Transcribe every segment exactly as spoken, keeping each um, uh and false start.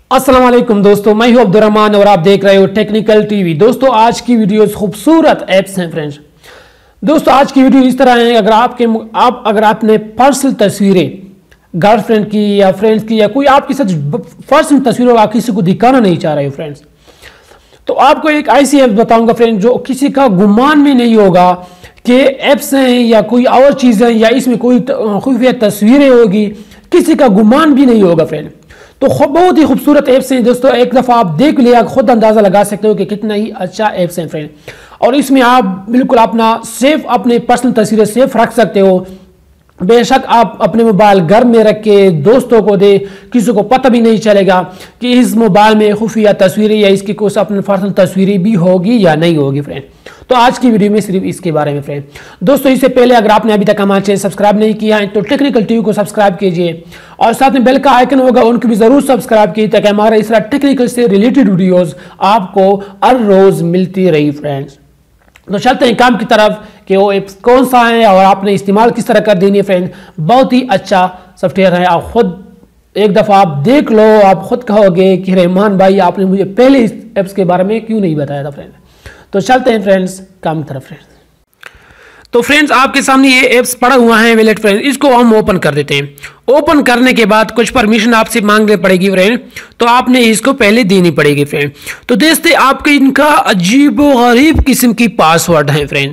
अस्सलाम वालेकुम दोस्तों, मैं हूं अब्दुर और आप देख रहे हो टेक्निकल टीवी। दोस्तों आज की वीडियोस खूबसूरत ऐप्स हैं फ्रेंड्स। दोस्तों आज की वीडियो इस तरह है, अगर आपके आप अगर आपने पर्सनल तस्वीरें गर्लफ्रेंड की या फ्रेंड्स की या कोई आपकी सच पर्सनल तस्वीरों आप किसी को दिखाना नहीं चाह रहे हो फ्रेंड्स, तो आपको एक ऐसी ऐप बताऊंगा फ्रेंड जो किसी का गुमान में नहीं होगा कि ऐप्स हैं या कोई और चीज़ें या इसमें कोई खुफिया तस्वीरें होगी, किसी का गुमान भी नहीं होगा फ्रेंड। तो बहुत ही खूबसूरत ऐप्स हैं दोस्तों, एक दफ़ा आप देख लिया खुद अंदाज़ा लगा सकते हो कि कितना ही अच्छा ऐप्स हैं फ्रेंड। और इसमें आप बिल्कुल अपना सेफ अपने पर्सनल तस्वीरें सेफ रख सकते हो। बेशक आप अपने मोबाइल घर में रख के दोस्तों को दे, किसी को पता भी नहीं चलेगा कि इस मोबाइल में खुफिया तस्वीरें या इसकी कुछ अपनी पर्सनल तस्वीरें भी होगी या नहीं होगी फ्रेंड। तो आज की वीडियो में सिर्फ इसके बारे में फ्रेंड। दोस्तों इससे पहले अगर आपने अभी तक हमारा चैनल सब्सक्राइब नहीं किया है तो टेक्निकल टीवी को सब्सक्राइब कीजिए और साथ में बेल का आइकन होगा उनको भी जरूर सब्सक्राइब कीजिए ताकि हमारा इस तरह टेक्निकल से रिलेटेड वीडियोस आपको हर रोज मिलती रही फ्रेंड्स। तो चलते हैं काम की तरफ कि वो ऐप कौन सा है और आपने इस्तेमाल किस तरह कर देनी है फ्रेंड। बहुत ही अच्छा सॉफ्टवेयर है, आप खुद एक दफ़ा आप देख लो, आप खुद कहोगे कि रहमान भाई आपने मुझे पहले इस ऐप्स के बारे में क्यों नहीं बताया था फ्रेंड। तो चलते हैं फ्रेंड्स काम की तरफ फ्रेंड्स। तो फ्रेंड्स आपके सामने ये ऐप्स पड़ा हुआ है वैलेट फ्रेंड्स, इसको हम ओपन कर देते हैं। ओपन करने के बाद कुछ परमिशन आपसे मांगनी पड़ेगी फ्रेंड, तो आपने इसको पहले देनी पड़ेगी फ्रेंड। तो देखते आपके इनका अजीब गरीब किस्म की पासवर्ड है फ्रेंड।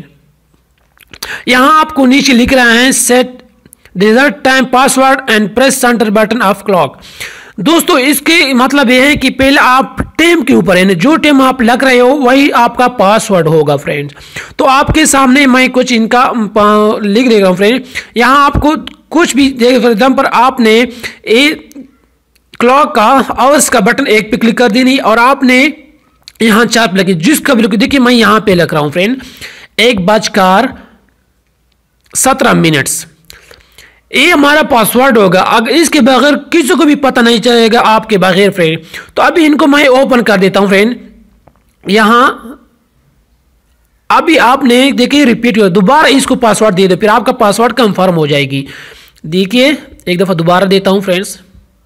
यहां आपको नीचे लिख रहा है set desired time password and press centre button of clock. दोस्तों इसके मतलब यह है कि पहले आप टेम के ऊपर है, जो टेम आप लग रहे हो वही आपका पासवर्ड होगा फ्रेंड्स। तो आपके सामने मैं कुछ इनका लिख देगा हूं फ्रेंड। यहां आपको कुछ भी फॉर एग्जाम्पल आपने ए क्लॉक का आवर्स का बटन एक पे क्लिक कर देनी और आपने यहां चार पे लगे जिसका बिल्कुल देखिए मैं यहां पे लग रहा हूं फ्रेंड एक बजकर सत्रह मिनट्स, ये हमारा पासवर्ड होगा। अगर इसके बगैर किसी को भी पता नहीं चलेगा आपके बगैर फ्रेंड। तो अभी इनको मैं ओपन कर देता हूं फ्रेंड। यहां अभी आपने देखिए रिपीट हुआ, दोबारा इसको पासवर्ड दे दो फिर आपका पासवर्ड कंफर्म हो जाएगी। देखिए एक दफा दोबारा देता हूं फ्रेंड्स,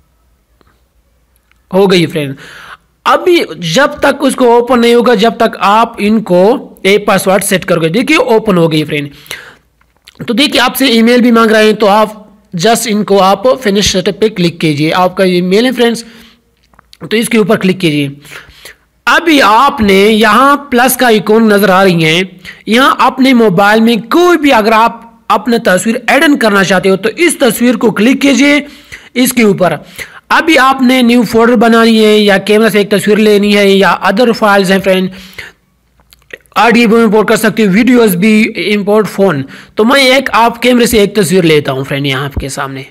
हो गई फ्रेंड। अभी जब तक उसको ओपन नहीं होगा जब तक आप इनको एक पासवर्ड सेट करोगे। देखिए ओपन हो गई फ्रेंड। तो देखिए आपसे ईमेल भी मांग रहे हैं, तो आप जस्ट इनको आप फिनिश सेटअप पे क्लिक कीजिए। आपका ईमेल है फ्रेंड्स, तो इसके ऊपर क्लिक कीजिए। अभी आपने यहाँ प्लस का आइकॉन नजर आ रही है, यहाँ अपने मोबाइल में कोई भी अगर आप अपने तस्वीर ऐड इन करना चाहते हो तो इस तस्वीर को क्लिक कीजिए इसके ऊपर। अभी आपने न्यू फोल्डर बनानी है या कैमरा से एक तस्वीर लेनी है या अदर फाइल्स हैं फ्रेंड, ऑडियो भी इंपोर्ट कर सकते हो, वीडियोस भी इंपोर्ट फोन। तो मैं एक आप कैमरे से एक तस्वीर लेता हूं फ्रेंड, यहां आपके सामने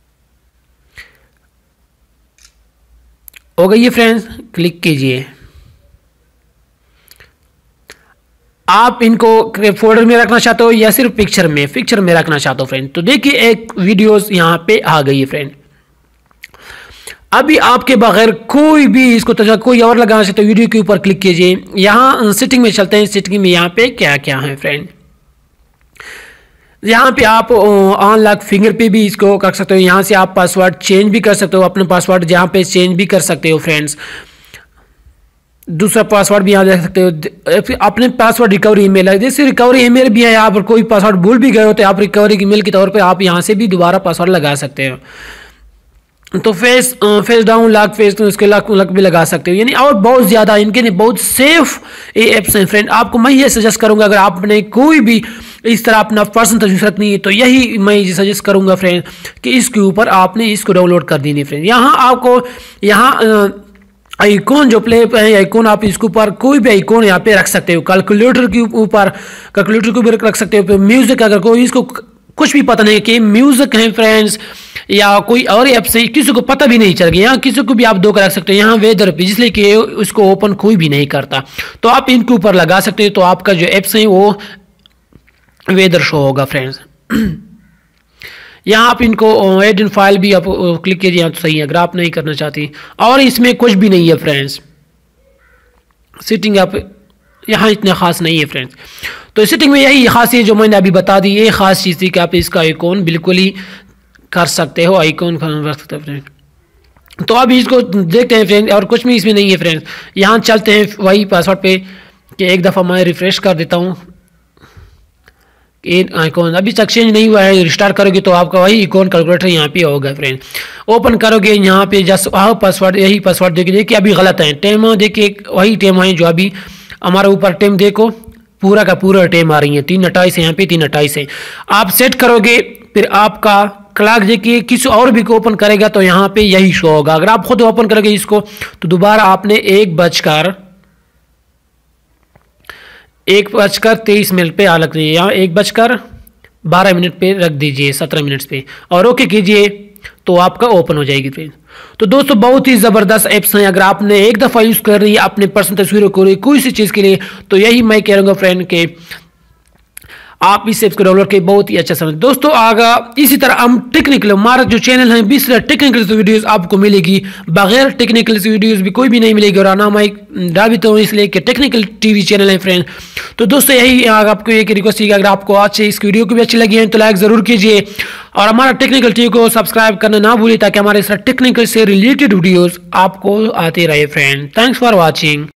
हो गई है फ्रेंड्स। क्लिक कीजिए। आप इनको फोल्डर में रखना चाहते हो या सिर्फ पिक्चर में पिक्चर में रखना चाहते हो फ्रेंड। तो देखिए एक वीडियोस यहां पे आ गई है फ्रेंड। अभी आपके बगैर कोई भी इसको तो कोई और लगाना चाहते तो वीडियो के ऊपर क्लिक कीजिए। यहाँ सेटिंग में चलते हैं। सेटिंग में यहाँ पे क्या क्या है फ्रेंड, यहाँ पे आप अनलॉक फिंगर पे भी इसको कर सकते हो। यहाँ से आप पासवर्ड चेंज भी कर सकते हो, अपने पासवर्ड जहाँ पे चेंज भी कर सकते हो फ्रेंड्स। दूसरा पासवर्ड भी यहाँ देख सकते हो। अपने पासवर्ड रिकवरी ईमेल है, जैसे रिकवरी ईमेल भी है, यहाँ पर कोई पासवर्ड भूल भी गए हो तो आप रिकवरी ईमेल के तौर पर आप यहाँ से भी दोबारा पासवर्ड लगा सकते हो। तो face face down lock face तो इसके लॉक लॉक भी लगा सकते हो, यानी और बहुत ज़्यादा इनके लिए बहुत सेफ ये ऐप्स हैं फ्रेंड। आपको मैं ये सजेस्ट करूंगा अगर आपने कोई भी इस तरह अपना पर्सनल तस्वीर रखनी है तो यही मैं सजेस्ट करूंगा फ्रेंड कि इसके ऊपर आपने इसको डाउनलोड कर देनी है फ्रेंड। यहाँ आपको यहाँ आइकॉन जो प्ले है आइकॉन आप इसके ऊपर कोई भी आइकॉन यहाँ पे रख सकते हो। कैलकुलेटर के ऊपर कैलकुलेटर के ऊपर रख सकते हो। म्यूजिक अगर कोई इसको कुछ भी पता नहीं कि म्यूजिक है फ्रेंड्स या कोई और ऐप से किसी को पता भी नहीं चल गया, यहाँ किसी को भी आप दो कर रख सकते हो। यहाँ वेदर पे जिसलिए कि उसको ओपन कोई भी नहीं करता तो आप इनके ऊपर लगा सकते हो। तो आपका जो ऐप्स है वो वेदर शो होगा फ्रेंड्स। यहाँ आप इनको एड इन फाइल भी आप क्लिक कीजिए, यहाँ तो सही है अगर आप नहीं करना चाहती। और इसमें कुछ भी नहीं है फ्रेंड्स, सेटिंग आप यहाँ इतने खास नहीं है फ्रेंड्स। तो सेटिंग में यही खासियत जो मैंने अभी बता दी, ये खास चीज़ थी कि आप इसका आइकॉन बिल्कुल ही कर सकते हो, आइकॉन रख सकते हो फ्रेंड। तो अब इसको देखते हैं फ्रेंड्स, और कुछ भी इसमें नहीं है फ्रेंड्स। यहाँ चलते हैं वही पासवर्ड पे कि एक दफ़ा मैं रिफ्रेश कर देता हूँ। आइकॉन अभी तक चेंज नहीं हुआ है, रिस्टार्ट करोगे तो आपका वही आइकॉन कैलकुलेटर यहाँ पे होगा फ्रेंड। ओपन करोगे यहाँ पे जस्ट वह पासवर्ड, यही पासवर्ड देखिए देखिए अभी गलत है। टेम देखिए वही टेम है जो अभी हमारे ऊपर टेम देखो पूरा का पूरा टेम आ रही है, तीन अट्ठाईस है यहाँ पे, तीन अट्ठाईस है। आप सेट करोगे फिर आपका क्लॉक देखिए किसी और भी को ओपन करेगा तो यहाँ पे यही शो होगा। अगर आप खुद ओपन करोगे इसको तो दोबारा आपने एक बजकर एक बजकर तेईस मिनट पे आ रखिए, यहाँ एक बजकर बारह मिनट पे रख दीजिए, सत्रह मिनट पे, और ओके कीजिए तो आपका ओपन हो जाएगी फ्रेंड। तो दोस्तों बहुत ही ज़बरदस्त ऐप्स हैं, अगर आपने एक दफ़ा यूज़ कर रही है अपने पर्सनल तस्वीरों को कोई सी चीज़ के लिए तो यही मैं कह रहा हूँ फ्रेंड के आप इस ऐप्स को डाउनलोड के बहुत ही अच्छा समझ। दोस्तों आगा इसी तरह हम टेक्निकल हमारा जो चैनल है बीस टेक्निकल वीडियोस आपको मिलेगी, बगैर टेक्निकल वीडियोस भी कोई भी नहीं मिलेगी। और आना मैं डाबित हूँ इसलिए कि टेक्निकल टीवी चैनल है फ्रेंड। तो दोस्तों यही आपको एक रिक्वेस्ट है कि अगर आपको आज इस वीडियो को भी अच्छी लगी है तो लाइक ज़रूर कीजिए और हमारा टेक्निकल टीवी को सब्सक्राइब करना ना भूलिए ताकि हमारे इस टेक्निकल से रिलेटेड वीडियोज़ आपको आते रहे फ्रेंड। Thanks for watching.